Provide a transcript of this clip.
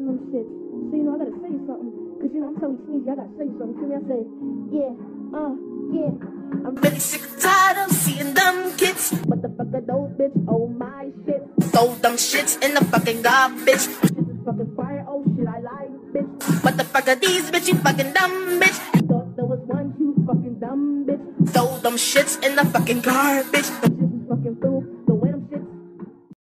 and them shit. So, you know, I gotta say something. Cause, you know, I'm telling Sneezy, I gotta say something. Feel me? I say, yeah. I'm really sick and tired of seeing them kids. What the fuck are those bitch? Oh my shit. Throw them shits in the fucking garbage. Shit is fucking fire. Oh shit, I like bitch. What the fuck are these bitch? You fucking dumb bitch. Thought there was one, you fucking dumb bitch. Throw them shits in the fucking garbage.